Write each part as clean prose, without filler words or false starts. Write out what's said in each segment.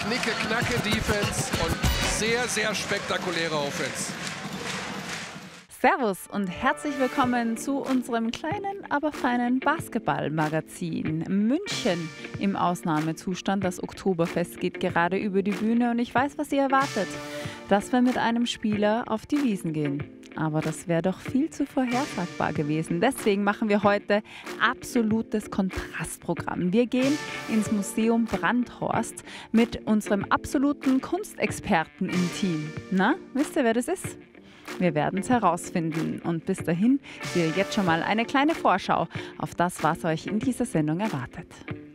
Knicke-Knacke-Defense und sehr, sehr spektakuläre Offense. Servus und herzlich willkommen zu unserem kleinen, aber feinen Basketballmagazin. München im Ausnahmezustand. Das Oktoberfest geht gerade über die Bühne und ich weiß, was ihr erwartet. Dass wir mit einem Spieler auf die Wiesn gehen. Aber das wäre doch viel zu vorhersagbar gewesen. Deswegen machen wir heute absolutes Kontrastprogramm. Wir gehen ins Museum Brandhorst mit unserem absoluten Kunstexperten im Team. Na, wisst ihr, wer das ist? Wir werden es herausfinden. Und bis dahin seht ihr jetzt schon mal eine kleine Vorschau auf das, was euch in dieser Sendung erwartet.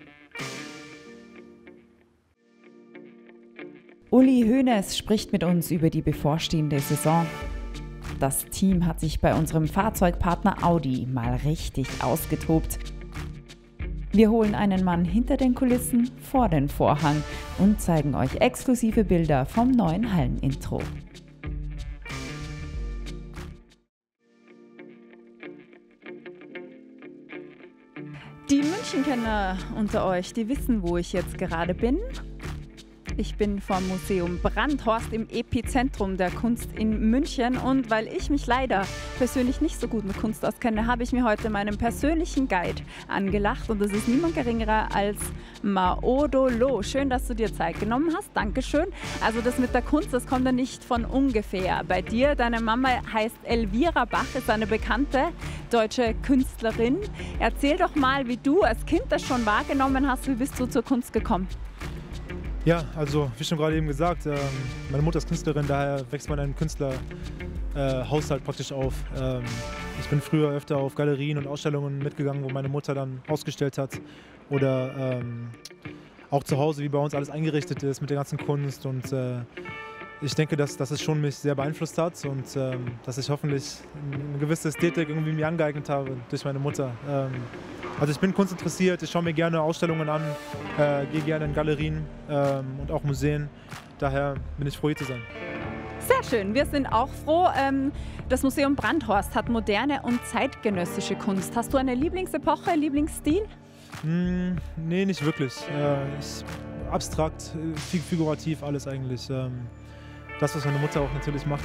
Uli Hoeneß spricht mit uns über die bevorstehende Saison. Das Team hat sich bei unserem Fahrzeugpartner Audi mal richtig ausgetobt. Wir holen einen Mann hinter den Kulissen vor den Vorhang und zeigen euch exklusive Bilder vom neuen Hallenintro. Die Münchenkenner unter euch, die wissen, wo ich jetzt gerade bin. Ich bin vom Museum Brandhorst im Epizentrum der Kunst in München und weil ich mich leider persönlich nicht so gut mit Kunst auskenne, habe ich mir heute meinen persönlichen Guide angelacht und das ist niemand geringerer als Maodo Lo. Schön, dass du dir Zeit genommen hast, Dankeschön. Also das mit der Kunst, das kommt ja nicht von ungefähr. Bei dir, deine Mama heißt Elvira Bach, ist eine bekannte deutsche Künstlerin. Erzähl doch mal, wie du als Kind das schon wahrgenommen hast, wie bist du zur Kunst gekommen? Ja, also wie schon gerade eben gesagt, meine Mutter ist Künstlerin, daher wächst man in einem Künstlerhaushalt praktisch auf. Ich bin früher öfter auf Galerien und Ausstellungen mitgegangen, wo meine Mutter dann ausgestellt hat. Oder auch zu Hause, wie bei uns alles eingerichtet ist mit der ganzen Kunst. Und ich denke, dass es schon mich sehr beeinflusst hat und dass ich hoffentlich eine gewisse Ästhetik irgendwie mir angeeignet habe durch meine Mutter. Also ich bin kunstinteressiert, ich schaue mir gerne Ausstellungen an, gehe gerne in Galerien und auch Museen. Daher bin ich froh, hier zu sein. Sehr schön, wir sind auch froh. Das Museum Brandhorst hat moderne und zeitgenössische Kunst. Hast du eine Lieblingsepoche, Lieblingsstil? Nee, nicht wirklich. Abstrakt, figurativ alles eigentlich. Das, was meine Mutter auch natürlich macht.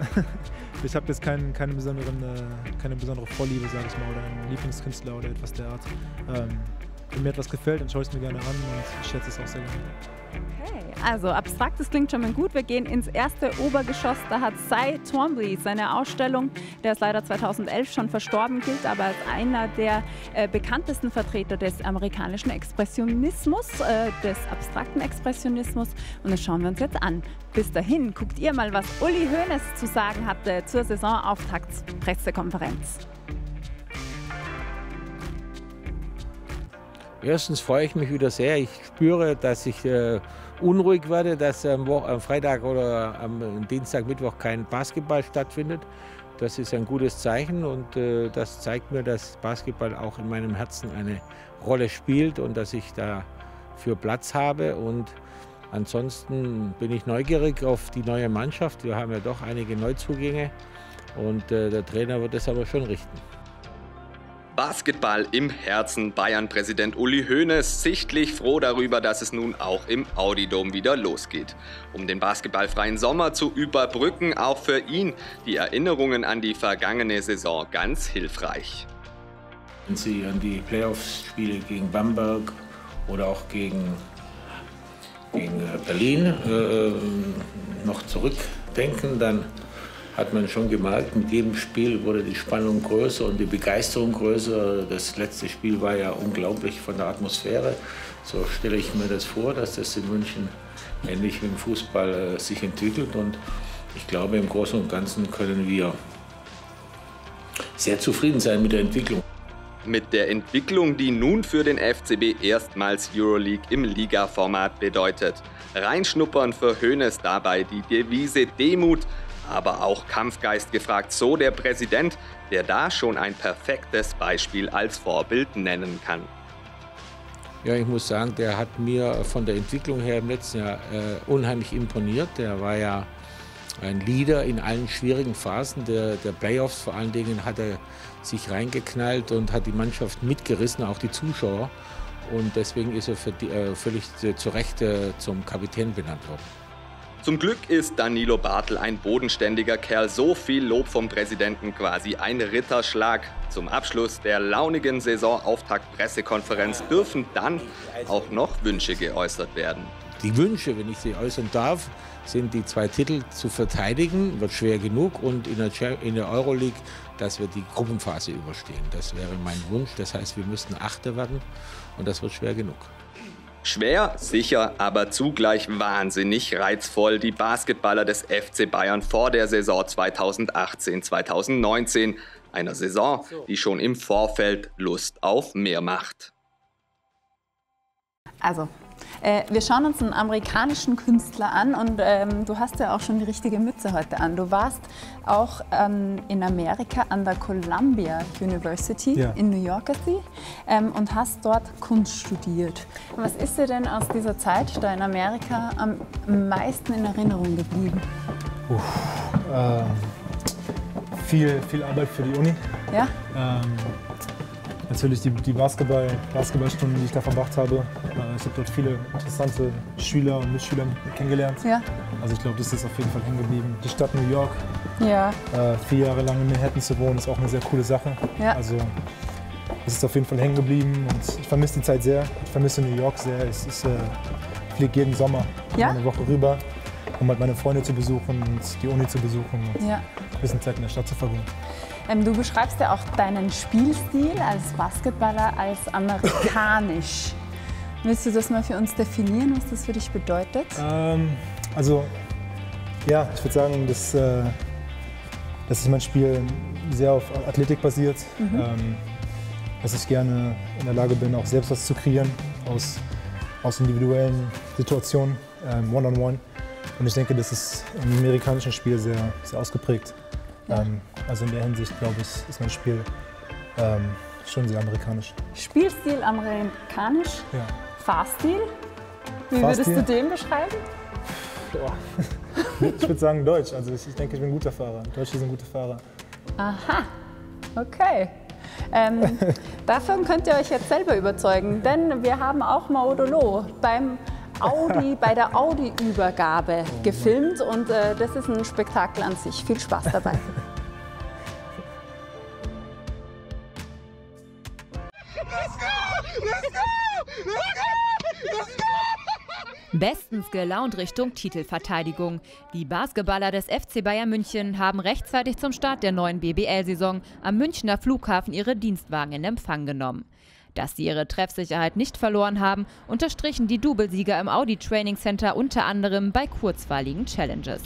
Ich habe jetzt keine besondere Vorliebe, sage ich mal, oder einen Lieblingskünstler oder etwas der Art. Wenn mir etwas gefällt, dann schaue ich es mir gerne an und ich schätze es auch sehr gerne. Okay, also abstrakt, das klingt schon mal gut. Wir gehen ins erste Obergeschoss. Da hat Cy Twombly seine Ausstellung. Der ist leider 2011 schon verstorben, gilt aber als einer der bekanntesten Vertreter des amerikanischen Expressionismus, des abstrakten Expressionismus. Und das schauen wir uns jetzt an. Bis dahin guckt ihr mal, was Uli Hoeneß zu sagen hatte zur Saisonauftaktspressekonferenz. Erstens freue ich mich wieder sehr. Ich spüre, dass ich unruhig werde, dass am Freitag oder am Dienstag, Mittwoch kein Basketball stattfindet. Das ist ein gutes Zeichen und das zeigt mir, dass Basketball auch in meinem Herzen eine Rolle spielt und dass ich dafür Platz habe. Und ansonsten bin ich neugierig auf die neue Mannschaft. Wir haben ja doch einige Neuzugänge und der Trainer wird es aber schon richten. Basketball im Herzen. Bayern-Präsident Uli Hoeneß sichtlich froh darüber, dass es nun auch im Audi-Dom wieder losgeht. Um den basketballfreien Sommer zu überbrücken, auch für ihn die Erinnerungen an die vergangene Saison ganz hilfreich. Wenn Sie an die Playoff-Spiele gegen Bamberg oder auch gegen Berlin noch zurückdenken, dann hat man schon gemerkt, mit jedem Spiel wurde die Spannung größer und die Begeisterung größer. Das letzte Spiel war ja unglaublich von der Atmosphäre. So stelle ich mir das vor, dass das in München ähnlich wie im Fußball sich entwickelt. Und ich glaube, im Großen und Ganzen können wir sehr zufrieden sein mit der Entwicklung. Mit der Entwicklung, die nun für den FCB erstmals Euroleague im Liga-Format bedeutet. Reinschnuppern für Hoeneß dabei die Devise Demut, aber auch Kampfgeist gefragt, so der Präsident, der da schon ein perfektes Beispiel als Vorbild nennen kann. Ja, ich muss sagen, der hat mir von der Entwicklung her im letzten Jahr unheimlich imponiert. Der war ja ein Leader in allen schwierigen Phasen der Playoffs. Vor allen Dingen hat er sich reingeknallt und hat die Mannschaft mitgerissen, auch die Zuschauer. und deswegen ist er völlig zu Recht zum Kapitän benannt worden. Zum Glück ist Danilo Bartel ein bodenständiger Kerl. So viel Lob vom Präsidenten, quasi ein Ritterschlag. Zum Abschluss der launigen Saisonauftakt-Pressekonferenz dürfen dann auch noch Wünsche geäußert werden. Die Wünsche, wenn ich sie äußern darf, sind die 2 Titel zu verteidigen, wird schwer genug, und in der Euroleague, dass wir die Gruppenphase überstehen. Das wäre mein Wunsch. Das heißt, wir müssten Achter werden, und das wird schwer genug. Schwer, sicher, aber zugleich wahnsinnig reizvoll. Die Basketballer des FC Bayern vor der Saison 2018/2019. Einer Saison, die schon im Vorfeld Lust auf mehr macht. Also, wir schauen uns einen amerikanischen Künstler an, und du hast ja auch schon die richtige Mütze heute an. Du warst auch in Amerika an der Columbia University, ja, in New York und hast dort Kunst studiert. Was ist dir denn aus dieser Zeit da in Amerika am meisten in Erinnerung geblieben? Viel Arbeit für die Uni. Ja? Natürlich die Basketballstunden, die ich da verbracht habe. Ich habe dort viele interessante Schüler und Mitschüler kennengelernt. Ja. Also ich glaube, das ist auf jeden Fall hängen geblieben. Die Stadt New York, ja, 4 Jahre lang in Manhattan zu wohnen, ist auch eine sehr coole Sache. Ja. Also es ist auf jeden Fall hängen geblieben, und ich vermisse die Zeit sehr. Ich vermisse New York sehr. Ich fliege jeden Sommer eine Woche rüber, um halt meine Freunde zu besuchen und die Uni zu besuchen und ein bisschen Zeit in der Stadt zu verbringen. Du beschreibst ja auch deinen Spielstil als Basketballer als amerikanisch. Willst du das mal für uns definieren, was das für dich bedeutet? Also, ja, ich würde sagen, dass ist mein Spiel sehr auf Athletik basiert. Dass ich gerne in der Lage bin, auch selbst was zu kreieren aus individuellen Situationen, One-on-One. Und ich denke, das ist im amerikanischen Spiel sehr, sehr ausgeprägt. Ja. Also in der Hinsicht, glaube ich, ist mein Spiel schon sehr amerikanisch. Spielstil amerikanisch? Ja. Fahrstil? Wie würdest du den beschreiben? Ich würde sagen Deutsch. Also ich denke, ich bin ein guter Fahrer. Deutsche sind gute Fahrer. Aha, okay. Davon könnt ihr euch jetzt selber überzeugen, denn wir haben auch Maudolo bei der Audi-Übergabe gefilmt, und das ist ein Spektakel an sich. Viel Spaß dabei. Bestens gelaunt Richtung Titelverteidigung. Die Basketballer des FC Bayern München haben rechtzeitig zum Start der neuen BBL-Saison am Münchner Flughafen ihre Dienstwagen in Empfang genommen. Dass sie ihre Treffsicherheit nicht verloren haben, unterstrichen die Doublesieger im Audi Training Center unter anderem bei kurzweiligen Challenges.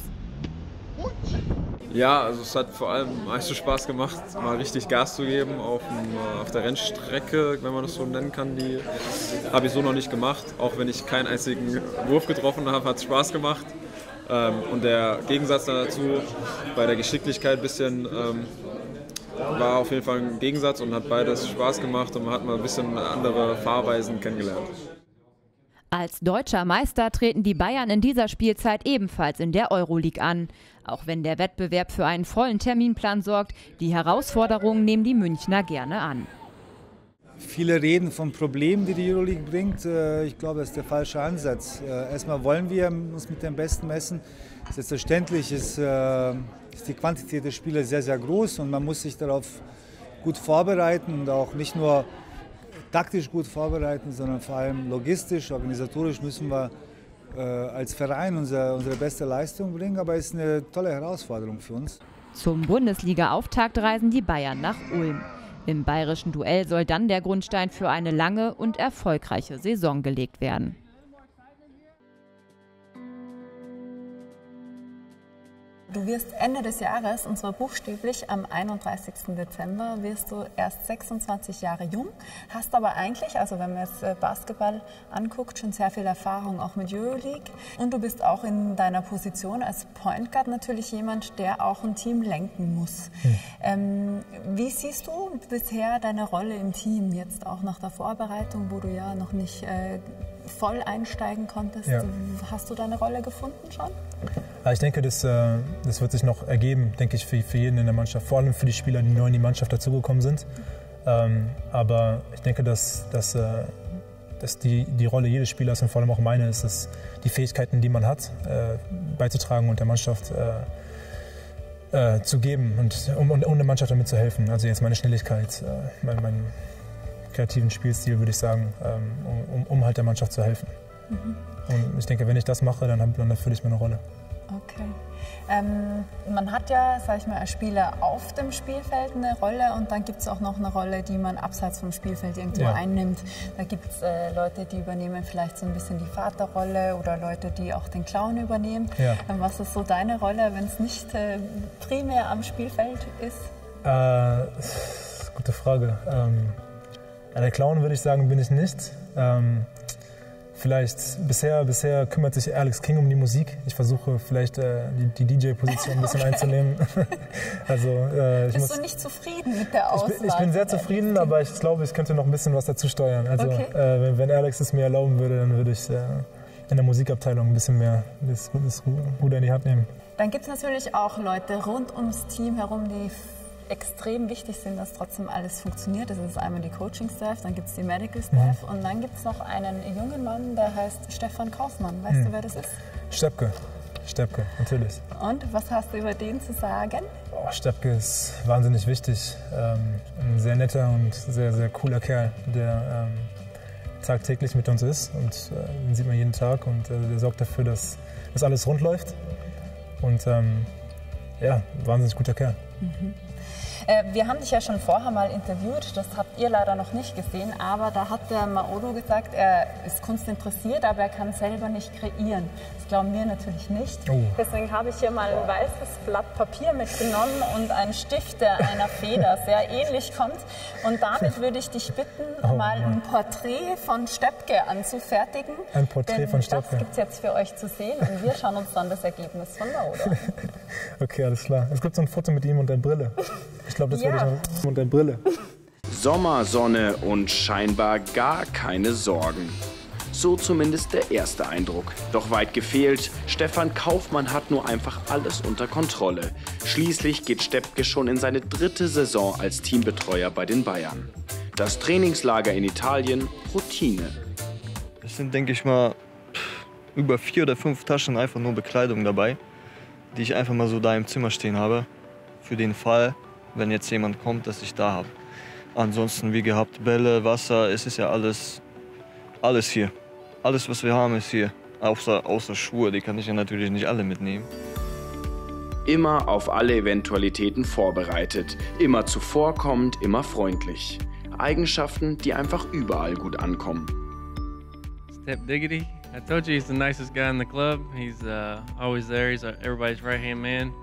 Ja, also es hat vor allem meistens Spaß gemacht, mal richtig Gas zu geben auf der Rennstrecke, wenn man das so nennen kann. Die habe ich so noch nicht gemacht. Auch wenn ich keinen einzigen Wurf getroffen habe, hat es Spaß gemacht. Und der Gegensatz dazu, bei der Geschicklichkeit ein bisschen, war auf jeden Fall ein Gegensatz und hat beides Spaß gemacht und man hat mal ein bisschen andere Fahrweisen kennengelernt. Als deutscher Meister treten die Bayern in dieser Spielzeit ebenfalls in der Euroleague an. Auch wenn der Wettbewerb für einen vollen Terminplan sorgt, die Herausforderungen nehmen die Münchner gerne an. Viele reden von Problemen, die die Euroleague bringt. Ich glaube, das ist der falsche Ansatz. Erstmal wollen wir uns mit dem Besten messen. Selbstverständlich ist die Quantität der Spieler sehr, sehr groß und man muss sich darauf gut vorbereiten und auch nicht nur taktisch gut vorbereiten, sondern vor allem logistisch, organisatorisch müssen wir als Verein unsere beste Leistung bringen, aber es ist eine tolle Herausforderung für uns. Zum Bundesliga-Auftakt reisen die Bayern nach Ulm. Im bayerischen Duell soll dann der Grundstein für eine lange und erfolgreiche Saison gelegt werden. Du wirst Ende des Jahres, und zwar buchstäblich am 31. Dezember, wirst du erst 26 Jahre jung, hast aber eigentlich, also wenn man jetzt Basketball anguckt, schon sehr viel Erfahrung auch mit Euroleague. Und du bist auch in deiner Position als Point Guard natürlich jemand, der auch ein Team lenken muss. Wie siehst du bisher deine Rolle im Team, jetzt auch nach der Vorbereitung, wo du ja noch nicht voll einsteigen konntest? Ja. Hast du deine Rolle gefunden schon? Ich denke, das wird sich noch ergeben, denke ich, für jeden in der Mannschaft, vor allem für die Spieler, die neu in die Mannschaft dazugekommen sind. Aber ich denke, dass dass die Rolle jedes Spielers und vor allem auch meine ist es, die Fähigkeiten, die man hat, beizutragen und der Mannschaft zu geben und der Mannschaft damit zu helfen. Also jetzt meine Schnelligkeit, meinen kreativen Spielstil, würde ich sagen, um halt der Mannschaft zu helfen. Und ich denke, wenn ich das mache, dann erfülle ich meine Rolle. Okay. Man hat ja, sag ich mal, als Spieler auf dem Spielfeld eine Rolle und dann gibt es auch noch eine Rolle, die man abseits vom Spielfeld irgendwo einnimmt. Da gibt es Leute, die übernehmen vielleicht so ein bisschen die Vaterrolle oder Leute, die auch den Clown übernehmen. Ja. Was ist so deine Rolle, wenn es nicht primär am Spielfeld ist? Gute Frage. Der Clown, würde ich sagen, bin ich nicht. Bisher kümmert sich Alex King um die Musik. Ich versuche vielleicht die DJ-Position ein bisschen einzunehmen. Bist du nicht zufrieden mit der Auswahl? Ich bin sehr zufrieden, aber ich glaube, ich könnte noch ein bisschen was dazu steuern. Also wenn Alex es mir erlauben würde, dann würde ich in der Musikabteilung ein bisschen mehr das Ruder in die Hand nehmen. Dann gibt es natürlich auch Leute rund ums Team herum, die extrem wichtig sind, dass trotzdem alles funktioniert. Das ist einmal die Coaching-Staff, dann gibt es die Medical-Staff und dann gibt es noch einen jungen Mann, der heißt Stefan Kaufmann. Weißt du, wer das ist? Steppke, natürlich. Und was hast du über den zu sagen? Steppke ist wahnsinnig wichtig. Ein sehr netter und sehr, sehr cooler Kerl, der tagtäglich mit uns ist und den sieht man jeden Tag und der sorgt dafür, dass alles rund läuft. Und wahnsinnig guter Kerl. Wir haben dich ja schon vorher mal interviewt, das habt ihr leider noch nicht gesehen, aber da hat der Maodo gesagt, er ist kunstinteressiert, aber er kann selber nicht kreieren. Das glauben wir natürlich nicht. Deswegen habe ich hier mal ein weißes Blatt Papier mitgenommen und einen Stift, der einer Feder sehr ähnlich kommt. Und damit würde ich dich bitten, mal ein Porträt von Steppke anzufertigen. Ein Porträt von Steppke? Das gibt es jetzt für euch zu sehen und wir schauen uns dann das Ergebnis von Maodo an. Okay, alles klar. Es gibt so ein Foto mit ihm und der Brille. Ich glaube, das werde ich mit der Brille. Sommersonne und scheinbar gar keine Sorgen. So zumindest der erste Eindruck. Doch weit gefehlt, Stefan Kaufmann hat nur einfach alles unter Kontrolle. Schließlich geht Steppke schon in seine 3. Saison als Teambetreuer bei den Bayern. Das Trainingslager in Italien, Routine. Es sind, denke ich mal, über 4 oder 5 Taschen einfach nur Bekleidung dabei, die ich einfach mal so da im Zimmer stehen habe. Für den Fall, wenn jetzt jemand kommt, dass ich da habe. Ansonsten, wie gehabt, Bälle, Wasser, es ist ja alles hier. Alles, was wir haben, ist hier. Außer Schuhe, die kann ich ja natürlich nicht alle mitnehmen. Immer auf alle Eventualitäten vorbereitet, immer zuvorkommend, immer freundlich. Eigenschaften, die einfach überall gut ankommen. Step Diggity. I told you he's the nicest guy in the club. He's always there. He's everybody's right-hand man.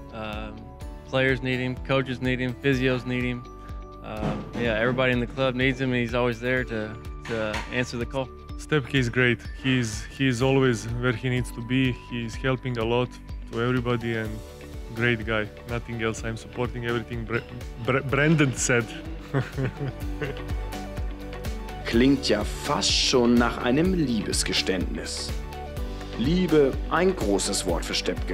Players need him, coaches need him, physios need him. Everybody in the club needs him, and he's always there to answer the call. Steppke is great. He's always where he needs to be. He's helping a lot to everybody and great guy. Nothing else. I'm supporting everything Brandon said. Klingt ja fast schon nach einem Liebesgeständnis. Liebe, ein großes Wort für Steppke.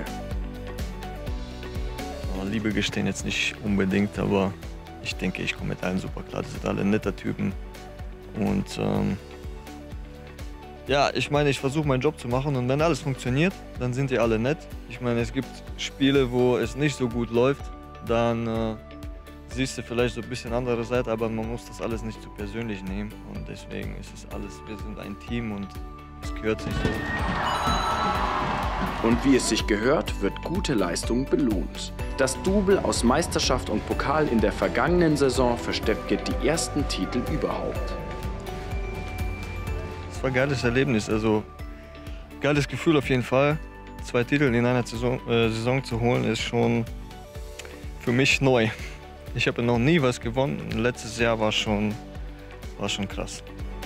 Liebe gestehen jetzt nicht unbedingt, aber ich denke, ich komme mit allen super klar. Die sind alle nette Typen. Und ich meine, ich versuche meinen Job zu machen und wenn alles funktioniert, dann sind die alle nett. Ich meine, es gibt Spiele, wo es nicht so gut läuft, dann siehst du vielleicht so ein bisschen andere Seite, aber man muss das alles nicht zu persönlich nehmen. Und deswegen ist es alles, wir sind ein Team und es gehört sich so. Und wie es sich gehört, wird gute Leistung belohnt. Das Double aus Meisterschaft und Pokal in der vergangenen Saison für Steppke die ersten Titel überhaupt. Es war ein geiles Erlebnis, also geiles Gefühl auf jeden Fall. 2 Titel in einer Saison zu holen, ist schon für mich neu. Ich habe noch nie was gewonnen. Letztes Jahr war schon krass.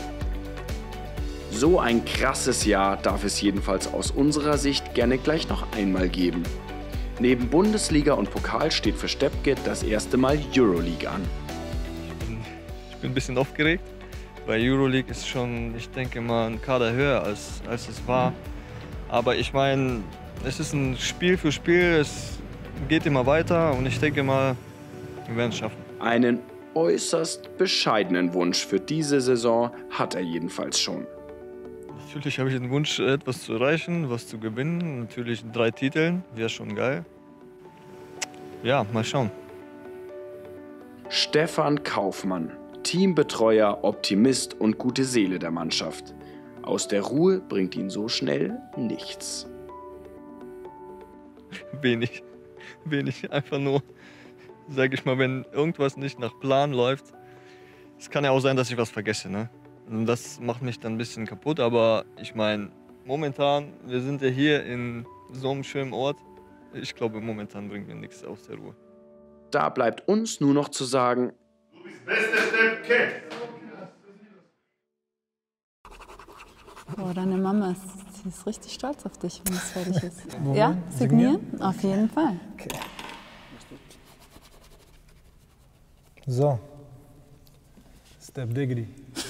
So ein krasses Jahr darf es jedenfalls aus unserer Sicht gerne gleich noch einmal geben. Neben Bundesliga und Pokal steht für Steppke das erste Mal Euroleague an. Ich bin ein bisschen aufgeregt, weil Euroleague ist schon, ich denke mal, ein Kader höher als es war. Aber ich meine, es ist ein Spiel für Spiel, es geht immer weiter und ich denke mal, wir werden es schaffen. Einen äußerst bescheidenen Wunsch für diese Saison hat er jedenfalls schon. Natürlich habe ich den Wunsch, etwas zu erreichen, was zu gewinnen. Natürlich 3 Titeln, wäre schon geil. Ja, mal schauen. Stefan Kaufmann, Teambetreuer, Optimist und gute Seele der Mannschaft. Aus der Ruhe bringt ihn so schnell nichts. Wenig. Einfach nur, sage ich mal, wenn irgendwas nicht nach Plan läuft. Es kann ja auch sein, dass ich was vergesse, ne? Und das macht mich dann ein bisschen kaputt. Aber ich meine, momentan, wir sind ja hier in so einem schönen Ort. Ich glaube, momentan bringt mir nichts aus der Ruhe. Da bleibt uns nur noch zu sagen: Du bist bester Step. Oh, deine Mama sie ist richtig stolz auf dich, wenn es fertig ist. Ja, signieren? Auf jeden Fall. Okay. So. Step Diggity.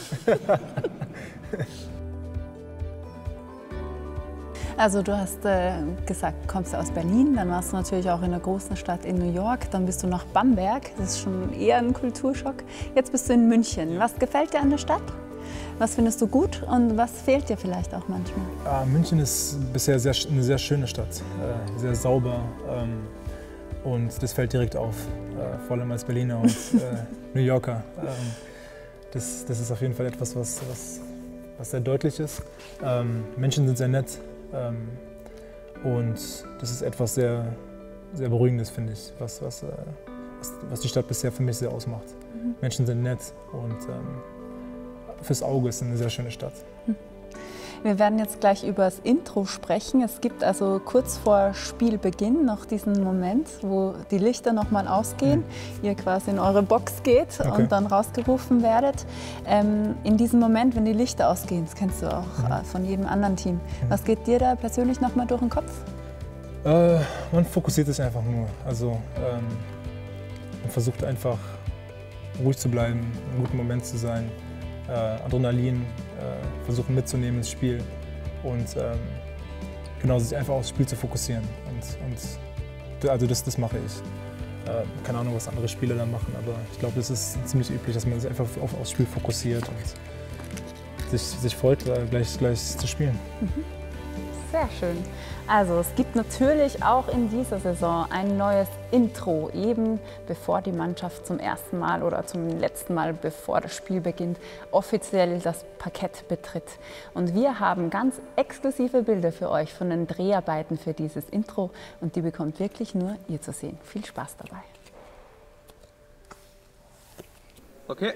Also du hast gesagt, du kommst aus Berlin, dann warst du natürlich auch in einer großen Stadt in New York, dann bist du nach Bamberg, das ist schon eher ein Kulturschock. Jetzt bist du in München. Was gefällt dir an der Stadt? Was findest du gut und was fehlt dir vielleicht auch manchmal? Ja, München ist bisher eine sehr schöne Stadt, sehr sauber und das fällt direkt auf, vor allem als Berliner und New Yorker. Das ist auf jeden Fall etwas, was sehr deutlich ist. Menschen sind sehr nett und das ist etwas sehr, sehr Beruhigendes, finde ich, was die Stadt bisher für mich sehr ausmacht. Menschen sind nett und fürs Auge ist eine sehr schöne Stadt. Wir werden jetzt gleich über das Intro sprechen. Es gibt also kurz vor Spielbeginn noch diesen Moment, wo die Lichter noch mal ausgehen, ihr quasi in eure Box geht und dann rausgerufen werdet. In diesem Moment, wenn die Lichter ausgehen, das kennst du auch von jedem anderen Team, was geht dir da persönlich noch mal durch den Kopf? Man fokussiert sich einfach nur. Also man versucht einfach ruhig zu bleiben, im guten Moment zu sein. Adrenalin versuchen mitzunehmen ins Spiel und genau, sich einfach aufs Spiel zu fokussieren. Also das mache ich. Keine Ahnung, was andere Spieler da machen, aber ich glaube, das ist ziemlich üblich, dass man sich einfach aufs Spiel fokussiert und sich freut, gleich zu spielen. Sehr schön. Also es gibt natürlich auch in dieser Saison ein neues Intro, eben bevor die Mannschaft zum ersten Mal oder zum letzten Mal, bevor das Spiel beginnt, offiziell das Parkett betritt. Und wir haben ganz exklusive Bilder für euch von den Dreharbeiten für dieses Intro und die bekommt wirklich nur ihr zu sehen. Viel Spaß dabei. Okay.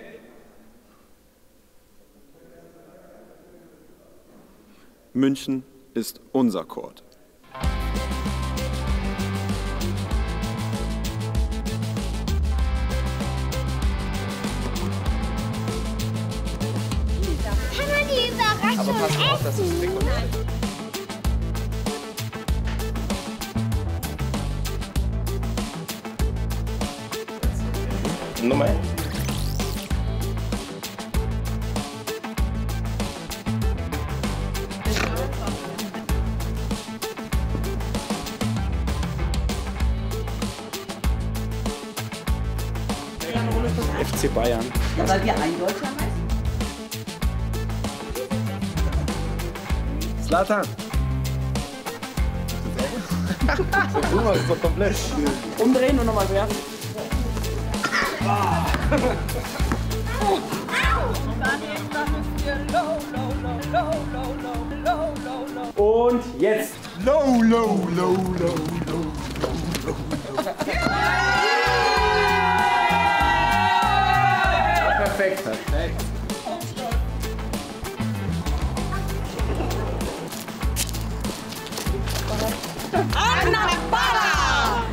München ist unser Court. Kann man die Überraschung essen? Nummer 1. FC Bayern. Ja, weil wir ein Deutscher heißen. Zlatan. Das ist doch komplett. Umdrehen und nochmal werfen. Und jetzt. Low, low, low, low, low, low, low. Perfekt. Perfekt. Anna Bala!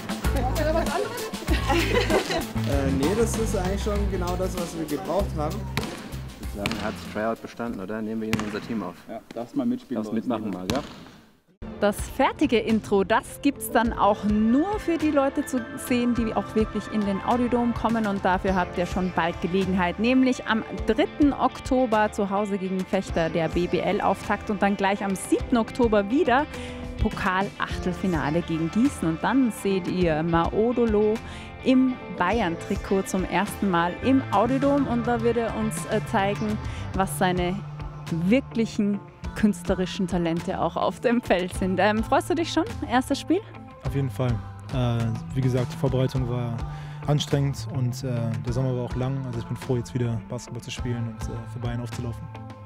Nee, das ist eigentlich schon genau das, was wir gebraucht haben. Ich würde sagen, er hat das Tryout bestanden, oder? Nehmen wir ihn in unser Team auf. Ja, darfst mal mitspielen. Darfst mitmachen mal, ja? Das fertige Intro, das gibt es dann auch nur für die Leute zu sehen, die auch wirklich in den Audiodom kommen. Und dafür habt ihr schon bald Gelegenheit, nämlich am 3. Oktober zu Hause gegen Fechter der BBL-Auftakt und dann gleich am 7. Oktober wieder Pokal-Achtelfinale gegen Gießen. Und dann seht ihr Maodolo im Bayern-Trikot zum ersten Mal im Audiodom. Und da wird er uns zeigen, was seine wirklichen künstlerischen Talente auch auf dem Feld sind. Freust du dich schon? Erstes Spiel? Auf jeden Fall. Wie gesagt, die Vorbereitung war anstrengend und der Sommer war auch lang. Also ich bin froh, jetzt wieder Basketball zu spielen und für Bayern aufzulaufen.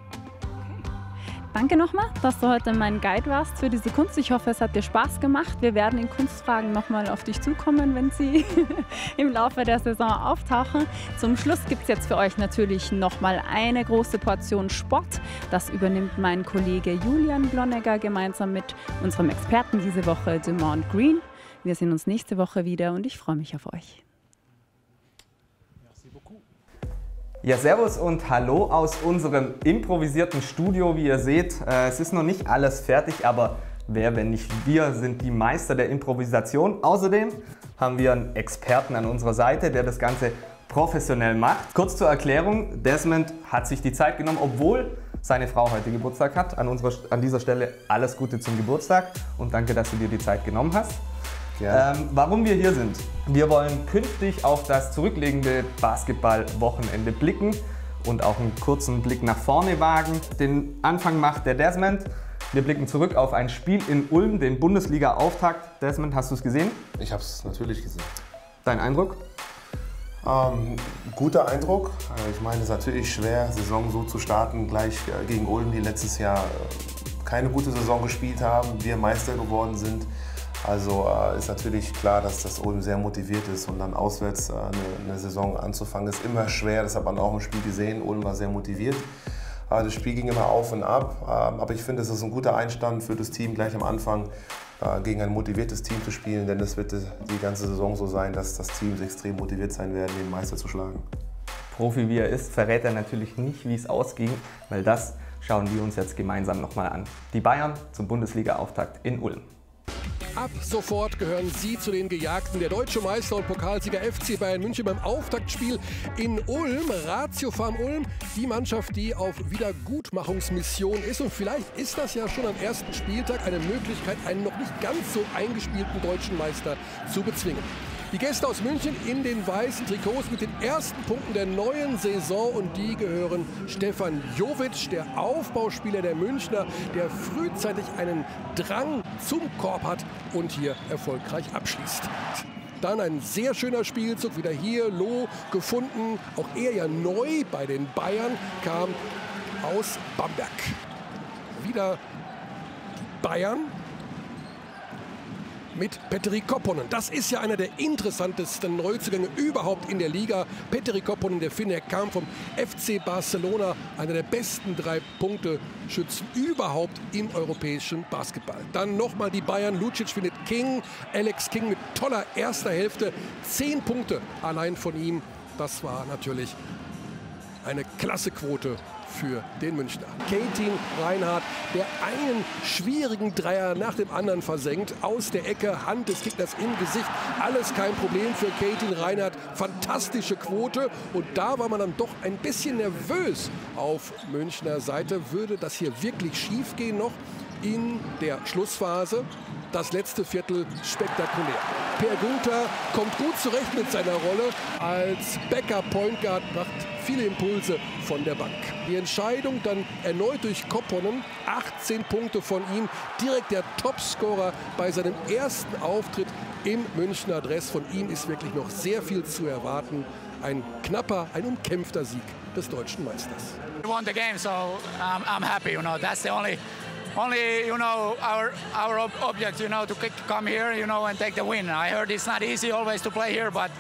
Danke nochmal, dass du heute mein Guide warst für diese Kunst. Ich hoffe, es hat dir Spaß gemacht. Wir werden in Kunstfragen nochmal auf dich zukommen, wenn sie im Laufe der Saison auftauchen. Zum Schluss gibt es jetzt für euch natürlich nochmal eine große Portion Sport. Das übernimmt mein Kollege Julian Blonegger gemeinsam mit unserem Experten diese Woche, Demond Green. Wir sehen uns nächste Woche wieder und ich freue mich auf euch. Ja, servus und hallo aus unserem improvisierten Studio. Wie ihr seht, es ist noch nicht alles fertig, aber wer, wenn nicht wir, sind die Meister der Improvisation. Außerdem haben wir einen Experten an unserer Seite, der das Ganze professionell macht. Kurz zur Erklärung, Desmond hat sich die Zeit genommen, obwohl seine Frau heute Geburtstag hat. An dieser Stelle alles Gute zum Geburtstag und danke, dass du dir die Zeit genommen hast. Warum wir hier sind? Wir wollen künftig auf das zurückliegende Basketball-Wochenende blicken und auch einen kurzen Blick nach vorne wagen. Den Anfang macht der Desmond. Wir blicken zurück auf ein Spiel in Ulm, den Bundesliga-Auftakt. Desmond, hast du es gesehen? Ich habe es natürlich gesehen. Dein Eindruck? Guter Eindruck. Ich meine, es ist natürlich schwer, Saison so zu starten, gleich gegen Ulm, die letztes Jahr keine gute Saison gespielt haben, wir Meister geworden sind. Also ist natürlich klar, dass das Ulm sehr motiviert ist und dann auswärts eine Saison anzufangen ist immer schwer. Das hat man auch im Spiel gesehen. Ulm war sehr motiviert. Das Spiel ging immer auf und ab. Aber ich finde, es ist ein guter Einstand für das Team gleich am Anfang gegen ein motiviertes Team zu spielen. Denn es wird die ganze Saison so sein, dass das Team extrem motiviert sein werden, den Meister zu schlagen. Profi wie er ist, verrät er natürlich nicht, wie es ausging, weil das schauen wir uns jetzt gemeinsam nochmal an. Die Bayern zum Bundesliga-Auftakt in Ulm. Ab sofort gehören Sie zu den Gejagten. Der deutsche Meister und Pokalsieger FC Bayern München beim Auftaktspiel in Ulm. Ratio Farm Ulm, die Mannschaft, die auf Wiedergutmachungsmission ist. Und vielleicht ist das ja schon am ersten Spieltag eine Möglichkeit, einen noch nicht ganz so eingespielten deutschen Meister zu bezwingen. Die Gäste aus München in den weißen Trikots mit den ersten Punkten der neuen Saison und die gehören Stefan Jovic, der Aufbauspieler der Münchner, der frühzeitig einen Drang zum Korb hat und hier erfolgreich abschließt. Dann ein sehr schöner Spielzug, wieder hier Loh gefunden, auch er ja neu bei den Bayern, kam aus Bamberg. Wieder die Bayern mit Petteri Kopponen. Das ist ja einer der interessantesten Neuzugänge überhaupt in der Liga. Petteri Kopponen, der Finne, kam vom FC Barcelona, einer der besten 3-Punkte-Schützen überhaupt im europäischen Basketball. Dann nochmal die Bayern, Lucic findet King, Alex King mit toller erster Hälfte, 10 Punkte allein von ihm. Das war natürlich eine klasse Quote für den Münchner. Ketin Reinhardt, der einen schwierigen Dreier nach dem anderen versenkt. Aus der Ecke, Hand des Gegners im Gesicht. Alles kein Problem für Ketin Reinhardt. Fantastische Quote. Und da war man dann doch ein bisschen nervös auf Münchner Seite. Würde das hier wirklich schief gehen noch in der Schlussphase? Das letzte Viertel spektakulär. Per Günther kommt gut zurecht mit seiner Rolle. Als Backup-Point Guard macht viele Impulse von der Bank. Die Entscheidung dann erneut durch Kopponen. 18 Punkte von ihm. Direkt der Topscorer bei seinem ersten Auftritt im Münchner Dress. Von ihm ist wirklich noch sehr viel zu erwarten. Ein knapper, ein umkämpfter Sieg des deutschen Meisters. We won the game, so I'm happy. You know, that's the only you know, our object, you know, to come here, you know, and take the win. I heard it's not easy always to play here, but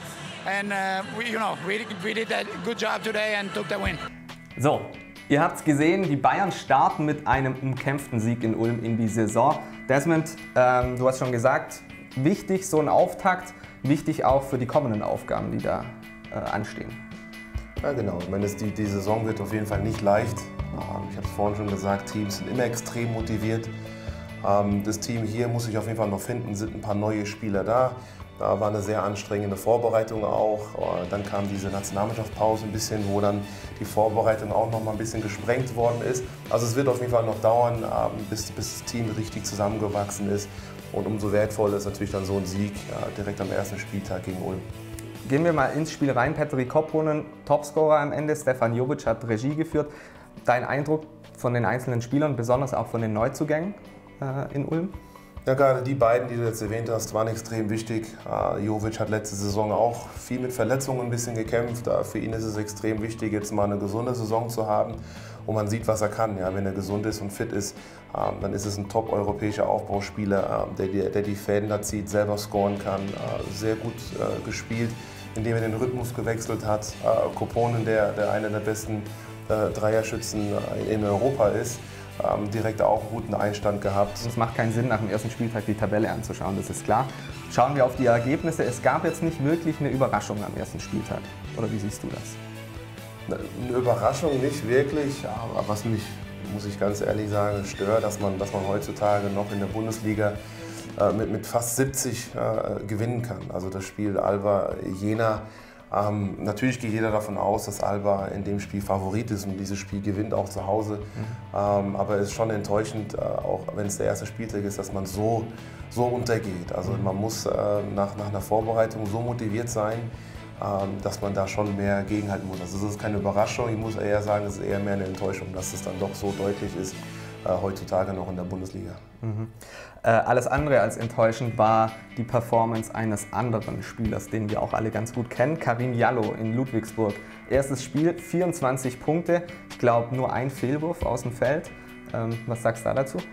we did a good job today and took the win. So, ihr habt es gesehen, die Bayern starten mit einem umkämpften Sieg in Ulm in die Saison. Desmond, du hast schon gesagt, wichtig so ein Auftakt, wichtig auch für die kommenden Aufgaben, die da anstehen. Ja, genau. Ich meine, die Saison wird auf jeden Fall nicht leicht. Ich habe es vorhin schon gesagt, Teams sind immer extrem motiviert. Das Team hier muss sich auf jeden Fall noch finden, sind ein paar neue Spieler da. Da war eine sehr anstrengende Vorbereitung auch. Dann kam diese Nationalmannschaftspause ein bisschen, wo dann die Vorbereitung auch noch mal ein bisschen gesprengt worden ist. Also es wird auf jeden Fall noch dauern, bis das Team richtig zusammengewachsen ist. Und umso wertvoller ist natürlich dann so ein Sieg direkt am ersten Spieltag gegen Ulm. Gehen wir mal ins Spiel rein. Petri Kopponen, Topscorer am Ende. Stefan Jovic hat Regie geführt. Dein Eindruck von den einzelnen Spielern, besonders auch von den Neuzugängen in Ulm? Ja, gerade die beiden, die du jetzt erwähnt hast, waren extrem wichtig. Jovic hat letzte Saison auch viel mit Verletzungen ein bisschen gekämpft. Für ihn ist es extrem wichtig, jetzt mal eine gesunde Saison zu haben. Und man sieht, was er kann. Ja, wenn er gesund ist und fit ist, dann ist es ein top-europäischer Aufbauspieler, der die Fäden da zieht, selber scoren kann. Sehr gut gespielt, indem er den Rhythmus gewechselt hat. Kopponen, der einer der besten Dreierschützen in Europa ist. Direkt auch einen guten Einstand gehabt. Es macht keinen Sinn, nach dem ersten Spieltag die Tabelle anzuschauen, das ist klar. Schauen wir auf die Ergebnisse. Es gab jetzt nicht wirklich eine Überraschung am ersten Spieltag. Oder wie siehst du das? Eine Überraschung nicht wirklich, aber was mich, muss ich ganz ehrlich sagen, stört, dass man heutzutage noch in der Bundesliga mit fast 70 gewinnen kann. Also das Spiel Alba-Jena. Natürlich geht jeder davon aus, dass Alba in dem Spiel Favorit ist und dieses Spiel gewinnt auch zu Hause. Aber es ist schon enttäuschend, auch wenn es der erste Spieltag ist, dass man so untergeht. Also man muss nach einer Vorbereitung so motiviert sein, dass man da schon mehr gegenhalten muss. Also das ist keine Überraschung, ich muss eher sagen, es ist eher mehr eine Enttäuschung, dass es dann doch so deutlich ist, heutzutage noch in der Bundesliga. Alles andere als enttäuschend war die Performance eines anderen Spielers, den wir auch alle ganz gut kennen, Karim Jallo in Ludwigsburg. Erstes Spiel, 24 Punkte, ich glaube nur ein Fehlwurf aus dem Feld. Was sagst du da dazu?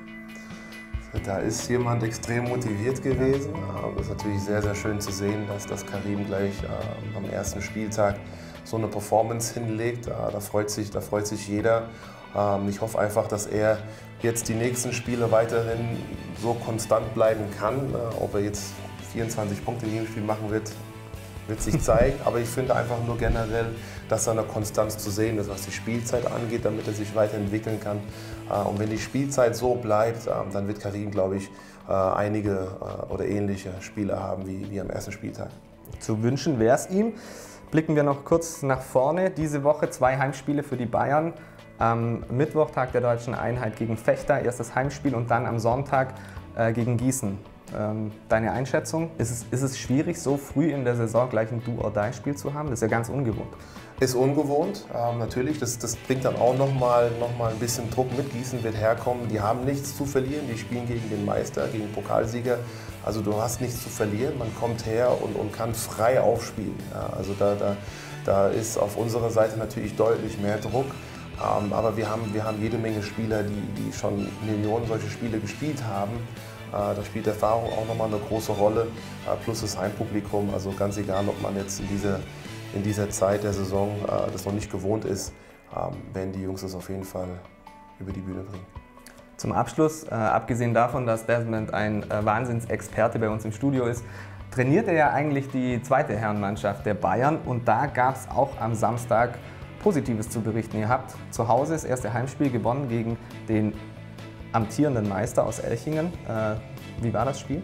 Da ist jemand extrem motiviert gewesen. Das ist natürlich sehr, sehr schön zu sehen, dass Karim gleich am ersten Spieltag so eine Performance hinlegt. Da freut sich jeder. Ich hoffe einfach, dass er jetzt die nächsten Spiele weiterhin so konstant bleiben kann. Ob er jetzt 24 Punkte in jedem Spiel machen wird sich zeigen. Aber ich finde einfach nur generell, dass da eine Konstanz zu sehen ist, was die Spielzeit angeht, damit er sich weiterentwickeln kann. Und wenn die Spielzeit so bleibt, dann wird Karim, glaube ich, einige oder ähnliche Spiele haben wie am ersten Spieltag. Zu wünschen wäre es ihm. Blicken wir noch kurz nach vorne. Diese Woche 2 Heimspiele für die Bayern. Am Mittwoch Tag der Deutschen Einheit gegen Vechta, erstes Heimspiel, und dann am Sonntag gegen Gießen. Deine Einschätzung, ist es schwierig, so früh in der Saison gleich ein Do-or-Die-Spiel zu haben? Das ist ja ganz ungewohnt. Ist ungewohnt, natürlich. Das bringt dann auch noch mal ein bisschen Druck mit. Gießen wird herkommen, die haben nichts zu verlieren. Die spielen gegen den Meister, gegen den Pokalsieger. Also du hast nichts zu verlieren. Man kommt her und kann frei aufspielen. Ja, also da ist auf unserer Seite natürlich deutlich mehr Druck. Aber wir haben jede Menge Spieler, die schon Millionen solche Spiele gespielt haben. Da spielt Erfahrung auch nochmal eine große Rolle, plus das Heimpublikum. Also ganz egal, ob man jetzt in dieser Zeit der Saison das noch nicht gewohnt ist, werden die Jungs das auf jeden Fall über die Bühne bringen. Zum Abschluss, abgesehen davon, dass Desmond ein Wahnsinnsexperte bei uns im Studio ist, trainiert er ja eigentlich die zweite Herrenmannschaft der Bayern. Und da gab es auch am Samstag Positives zu berichten. Ihr habt zu Hause das erste Heimspiel gewonnen gegen den amtierenden Meister aus Elchingen. Wie war das Spiel?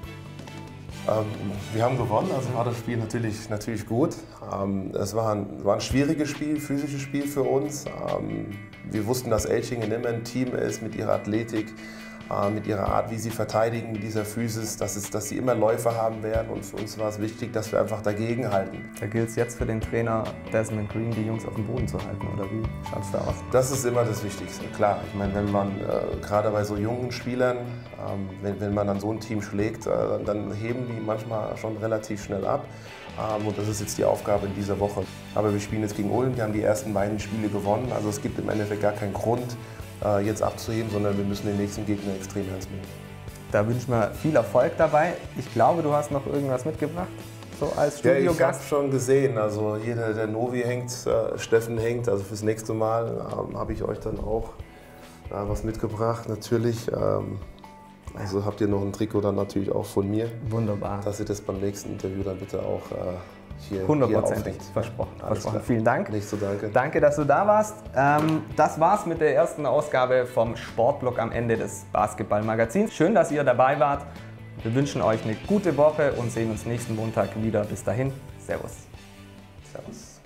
Wir haben gewonnen, also war das Spiel natürlich gut. Es war ein schwieriges Spiel, physisches Spiel für uns. Wir wussten, dass Elchingen immer ein Team ist mit ihrer Athletik, mit ihrer Art, wie sie verteidigen, mit dieser Physis, dass sie immer Läufer haben werden. Und für uns war es wichtig, dass wir einfach dagegen halten. Da gilt es jetzt für den Trainer Desmond Green, die Jungs auf dem Boden zu halten, oder wie schaut es da aus? Das ist immer das Wichtigste, klar. Ich meine, wenn man gerade bei so jungen Spielern, wenn man dann so ein Team schlägt, dann heben die manchmal schon relativ schnell ab. Und das ist jetzt die Aufgabe in dieser Woche. Aber wir spielen jetzt gegen Ulm, wir haben die ersten beiden Spiele gewonnen. Also es gibt im Endeffekt gar keinen Grund, jetzt abzuheben, sondern wir müssen den nächsten Gegner extrem ernst nehmen. Da wünschen wir viel Erfolg dabei. Ich glaube, du hast noch irgendwas mitgebracht, so als Studiogast. Ja, ich habe schon gesehen, also hier der Novi hängt, Steffen hängt, also fürs nächste Mal habe ich euch dann auch was mitgebracht, natürlich. Also habt ihr noch ein Trikot dann natürlich auch von mir. Wunderbar. Dass ihr das beim nächsten Interview dann bitte auch hier 100% versprochen. Vielen Dank. Nicht so danke. Danke, dass du da warst. Das war's mit der ersten Ausgabe vom Sportblog am Ende des Basketballmagazins. Schön, dass ihr dabei wart. Wir wünschen euch eine gute Woche und sehen uns nächsten Montag wieder. Bis dahin, Servus. Servus.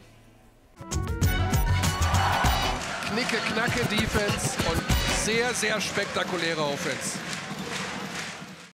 Knicke-Knacke-Defense und sehr, sehr spektakuläre Offense.